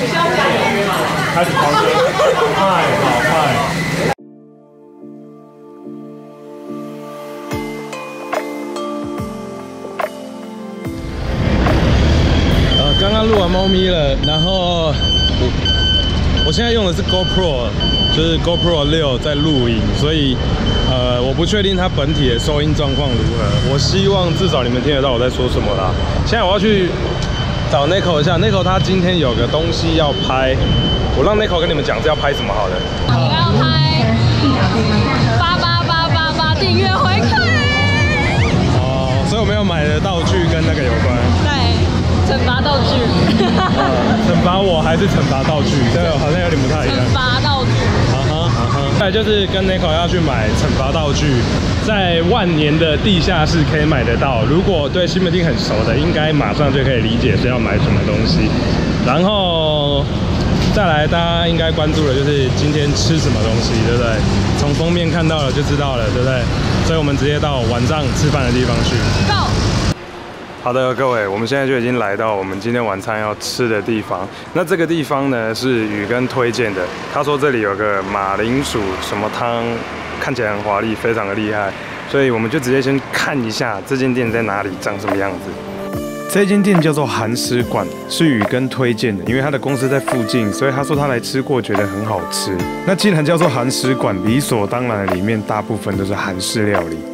开始狂歌，太好太。刚刚录完猫咪了，然后我现在用的是 GoPro， 就是 GoPro 6在录影，所以我不确定它本体的收音状况如何。我希望至少你们听得到我在说什么啦。现在我要去找 Nico 一下 ，Nico 他今天有个东西要拍，我让 Nico 跟你们讲是要拍什么好了。 我要拍888888订阅回馈。 哦，所以我们要买的道具跟那个有关。 对。惩罚道具， 惩罚我还是惩罚道具？这个好像有点不太一样。 惩罚道具， 再就是跟 Nico 要去买惩罚道具，在万年的地下室可以买得到。如果对西门町很熟的，应该马上就可以理解是要买什么东西。然后再来，大家应该关注的就是今天吃什么东西，对不对？从封面看到了就知道了，对不对？所以我们直接到晚上吃饭的地方去。Go！好的，各位，我们现在就已经来到我们今天晚餐要吃的地方。那这个地方呢是宇根推荐的，他说这里有个马铃薯什么汤，看起来很华丽，非常的厉害，所以我们就直接先看一下这间店在哪里，长什么样子。这间店叫做韩食馆，是宇根推荐的，因为他的公司在附近，所以他说他来吃过，觉得很好吃。那既然叫做韩食馆，理所当然的里面大部分都是韩式料理。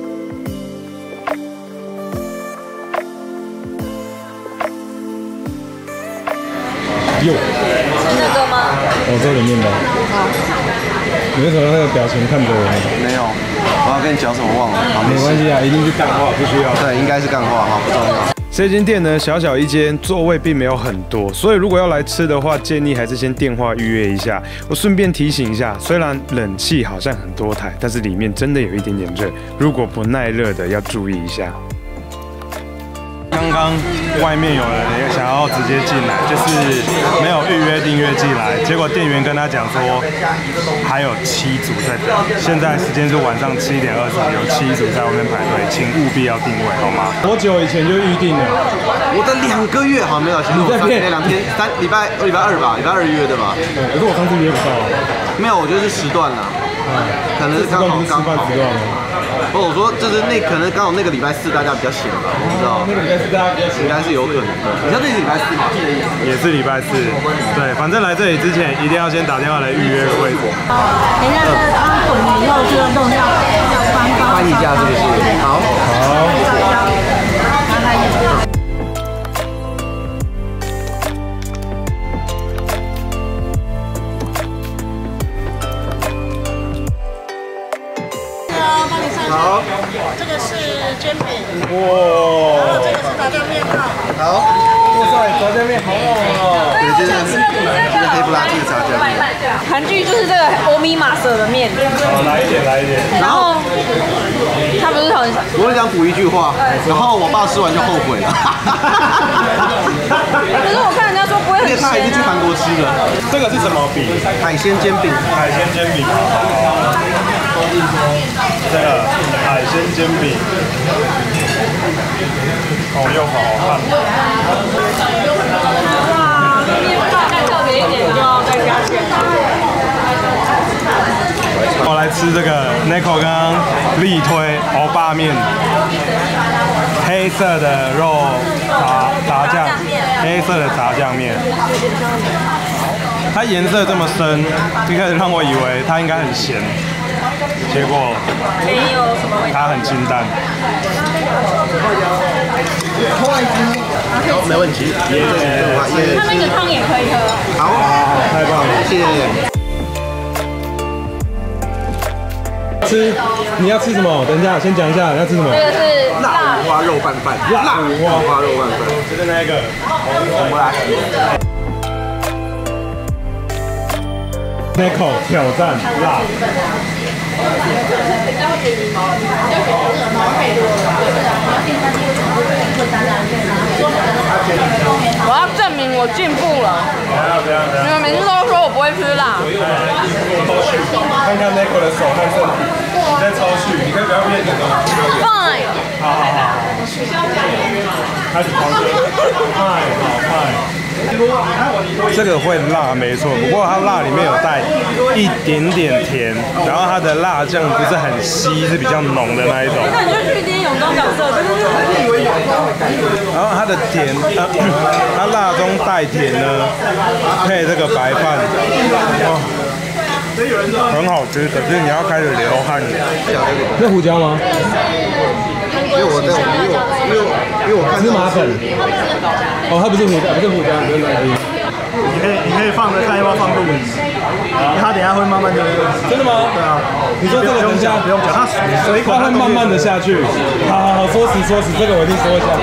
有， 是这个吗？ 这个面包。好。你为什么那个表情看着我？ 没有，我要跟你讲什么忘了。好， 没关系啊，一定是干话，不需要。 对，应该是干话，好，不重要。 这间店呢，小小一间，座位并没有很多，所以如果要来吃的话，建议还是先电话预约一下。我顺便提醒一下，虽然冷气好像很多台，但是里面真的有一点点热，如果不耐热的要注意一下。刚刚外面有人也想要直接进来，就是没有预约订阅进来，结果店员跟他讲说还有7组在等，现在时间是晚上7点20，有7组在外面排队，请务必要定位好吗？多久以前就预定了？ 我等2个月，好没有，其实我2天，礼拜2吧，礼拜2约的吧。 可是我上次约不到。 没有，我觉得是时段啦，可能是刚好吃饭时段吗？ 不，我说就是可能刚好那个礼拜4大家比较闲吧，我不知道。 那个礼拜4大家比较闲， 应该是有可能的。你像这是礼拜4吗？ 也是礼拜4。对，反正来这里之前一定要先打电话来预约个位置。 等一下，它滚了以后就要弄要翻一下，是不是？好。好， 这个是煎饼， 哇， 然后这个是炸酱面套。 好， 哇塞，炸酱面好好哦。 对，这是黑不拉几的炸酱面。 韩剧就是这个欧米马色的面。 好，来一点。 然后他不是很， 我想补一句话，然后我爸吃完就后悔了。 可是我看人家说不会很咸啊。 他已经去韩国吃了。 这个是什么饼？ 海鲜煎饼。 海鲜煎饼。这个海鲜煎饼，又好看。 哇，面包再特别一点就要再加钱。 我来吃这个 Nico 刚刚力推欧巴面，黑色的肉炸酱，黑色的炸酱面。它颜色这么深，一开始让我以为它应该很咸。结果没有什么味道， 它很清淡。 好，没问题。 它那个汤也可以喝。 好， 太棒了， 谢谢。 吃，你要吃什么？等一下，先讲一下要吃什么。 这个是辣五花肉拌饭，辣五花肉拌饭， 就是那个红不拉几。 Nico 挑战辣。 我要证明我进步了。你们每次都说我不会吃辣。 看看 Nico 的手和身体，你在抽蓄，你可以不要面子吗 Fine。 好。开始狂歌，太好。 这个会辣没错，不过它辣里面有带一点点甜，然后它的辣酱不是很稀，是比较浓的那一种。 那你就去点永东角色， 然后它的甜，它辣中带甜呢，配这个白饭，哇，很好吃。可是你要开始流汗。那胡椒吗？ 因为我看芝麻粉。哦，它不是胡椒，不是胡椒，不是那个。 你可以放着看要不要放录影，它等一下会慢慢的。 真的吗？对啊。你说这个等一下不用讲，它水它会慢慢的下去。好，说实，这个我一定说一下。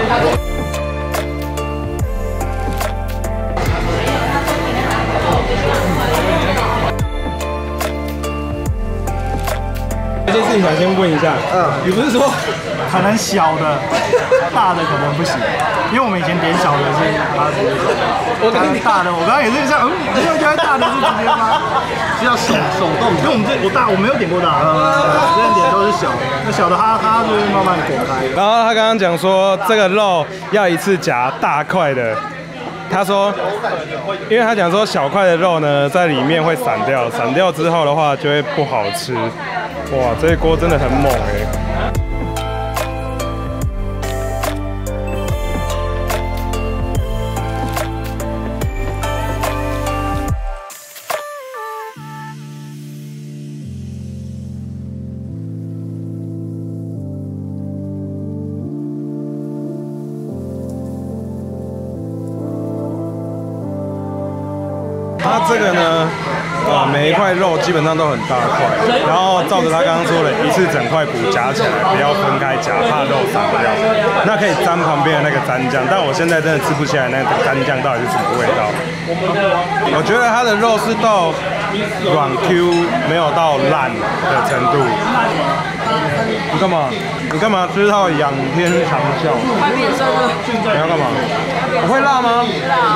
这件事情想先问一下，你不是说可能小的，大的可能不行，因为我们以前点小的是它直接我刚大的，我刚刚也是这样，你有觉得大的是直接吗？是要手动，因为我没有点过大的，之前点都是小的，那小的它就会慢慢滚开。 然后他刚刚讲说这个肉要一次夹大块的。他说，因为他讲说小块的肉呢，在里面会散掉，散掉之后的话就会不好吃。哇，这一锅真的很猛哎！它这个呢，每一块肉基本上都很大块，然后照着他刚刚说的，一次整块骨夹起来，不要分开夹，怕肉散掉。那可以沾旁边的那个蘸酱，但我现在真的吃不起来那个蘸酱到底是什么味道。我觉得它的肉是到软 Q， 没有到烂的程度。你干嘛？你干嘛吃到仰天长啸？ 快变身了。 你要干嘛？我会辣吗？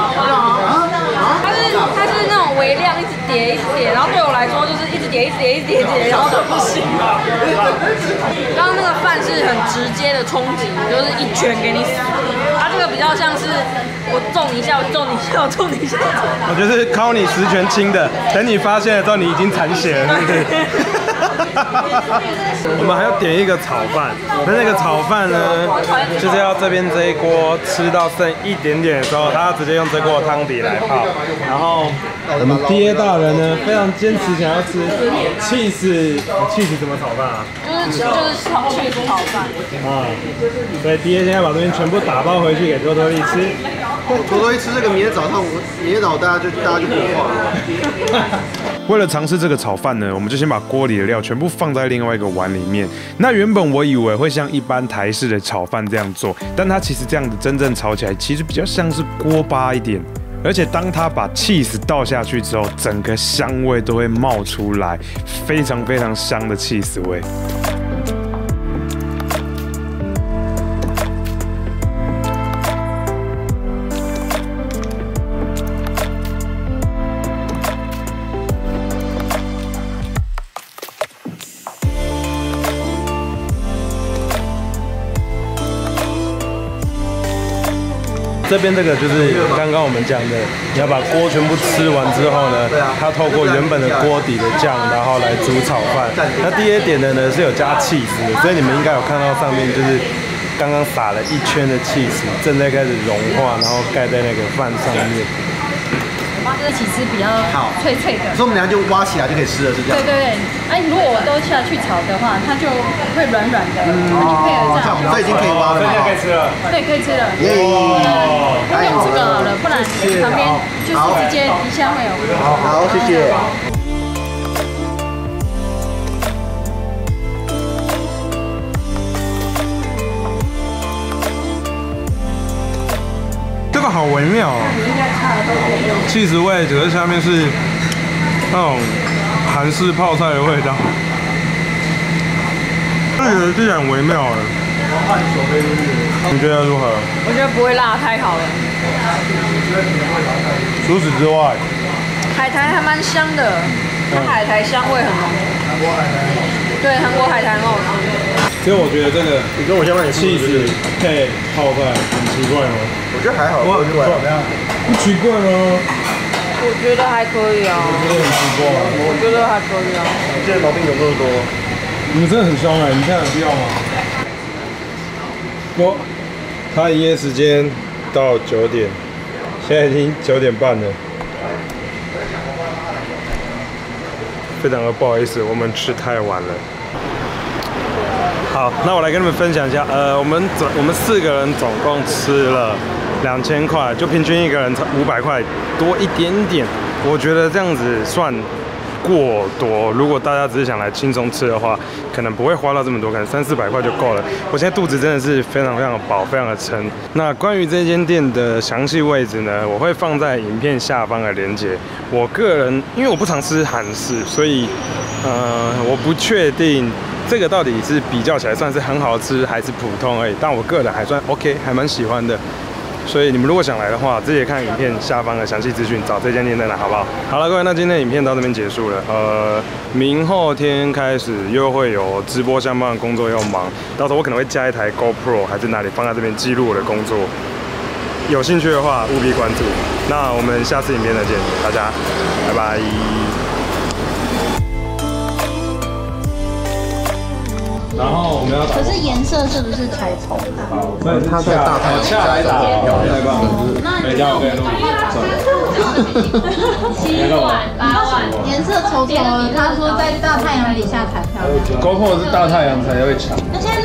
它是那种微量，一直叠，然后对我来说就是一直叠，然后就不行。刚刚那个饭是很直接的冲击，就是一拳给你死。它这个比较像是我揍你一下，我揍你一下，我揍你一下。 我觉得是靠你10拳轻的，等你发现了之后，你已经残血了，是不是？我们还要点一个炒饭，那个炒饭呢，就是要这边这一锅吃到剩一点点的时候，他要直接用这锅汤底来泡。然后我们爹大人呢，非常坚持想要吃cheese 怎么炒饭啊？ 就是cheese炒饭。 啊，所以爹现在把这边全部打包回去给多多利吃。 多多一吃这个，明天早大家就不化了。 为了尝试这个炒饭呢，我们就先把锅里的料全部放在另外一个碗里面。那原本我以为会像一般台式的炒饭这样做，但它其实这样子真正炒起来，其实比较像是锅巴一点。而且当它把 cheese 倒下去之后，整个香味都会冒出来，非常非常香的 cheese 味。这边这个就是刚刚我们讲的，你要把锅全部吃完之后呢，它透过原本的锅底的酱，然后来煮炒饭。那第一点的呢是有加cheese的，所以你们应该有看到上面就是刚刚撒了一圈的cheese，正在开始融化，然后盖在那个饭上面。 这起司比较脆脆的， 所以我们等下就挖起来就可以吃了，是这样。 对。哎，如果我都下去炒的话，它就会软软的，它就配合这样。 这已经可以挖了， 现在可以吃了。 对，可以吃了。那用这个好了，不然旁边就是直接一下会有。 好，谢谢。 这个好微妙哦，cheese味，可是下面是那种韩式泡菜的味道，这个听起来很微妙哎。你觉得如何？ 我觉得不会辣，太好了。 除此之外， 海苔还蛮香的，它海苔香味很浓。对，韩国海苔很好吃。 其实我觉得这个， 你跟我下面也 cheese配泡菜很奇怪吗？ 我觉得还好， 我很不错，怎么样？ 不奇怪吗？ 我觉得还可以啊。我觉得还可以啊。 你现在毛病有那么多？ 你们真的很凶哎！你这样有必要吗？他营业时间到9点，现在已经9点半了。非常的不好意思，我们吃太晚了。好，那我来跟你们分享一下，我们4个人总共吃了2000块，就平均一个人500块多一点点。我觉得这样子算过多。如果大家只是想来轻松吃的话，可能不会花到这么多，可能300-400块就够了。我现在肚子真的是非常的饱，非常的撑。那关于这间店的详细位置呢，我会放在影片下方的连结。我个人因为我不常吃韩式，所以我不确定这个到底是比较起来算是很好吃还是普通而已。但我个人还算 OK， 还蛮喜欢的。所以你们如果想来的话，直接看影片下方的详细资讯，找这间店在哪，好不好？好了，各位，那今天的影片到这边结束了。明后天开始又会有直播相关的工作要忙，到时候我可能会加一台 GoPro 还是哪里放在这边记录我的工作。有兴趣的话务必关注。那我们下次影片再见，大家拜拜。然后我们要可是颜色是不是丑丑的？ 它在大太阳下来打，太棒了！每家我可以录 7碗8碗，颜色丑丑的。他说在大太阳底下才漂亮。 GoPro 是大太阳才会强。 那现在